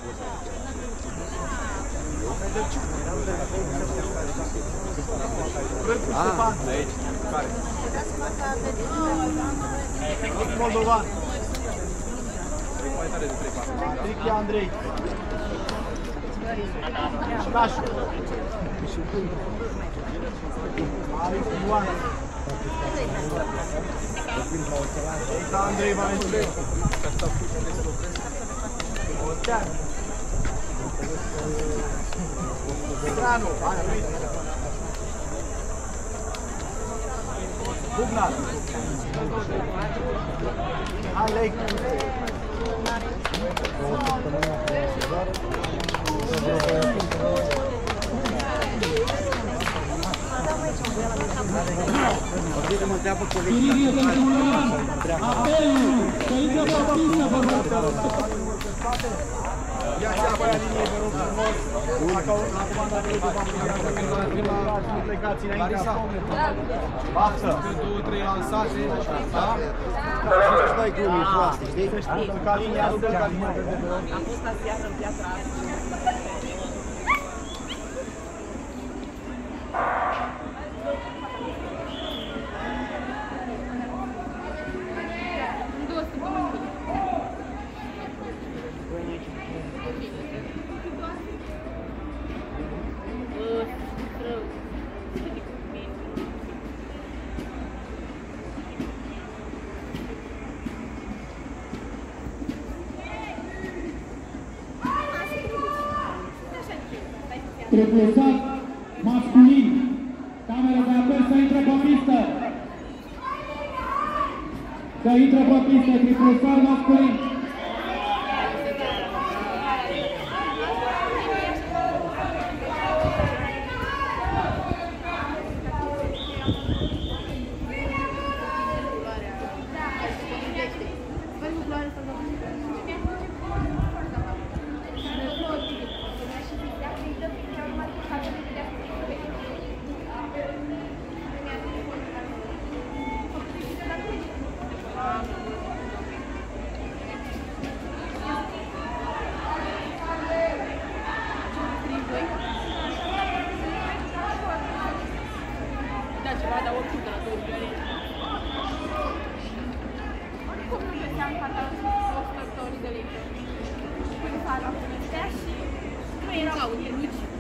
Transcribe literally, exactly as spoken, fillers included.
Ah, aici. Care? Moldovan. Mai tare de trei patru. Trichi Andrei. Șcașu. Alex Ioan. Eita Andrei Valentin. Otean. Stranu. Hai, uite. Bugnar. Hai, Lei. Chiririe de Julian, apelul, să intre pe pistă, vă rog. Ia și apoi linie, vă rog frumos. Acum dacă nu vă plecați înainte. Baftă. două trei lansate. Da? Și mai glumii proaste, știi? Să știi, ca linia, nu ca linia. Am fost asiată în piatra asta. Triplusat masculin. Camera de apel să intre pe pistă. Să intre pe pistă, triplusat masculin. Da, ceva, dar oricum de la două milioane. Oricum nu găseam fata o stătorii de lei. Și până s-a la până și nu erau aude, luci.